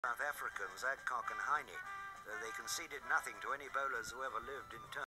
South Africans, Adcock and Heine, though they conceded nothing to any bowlers who ever lived in turn.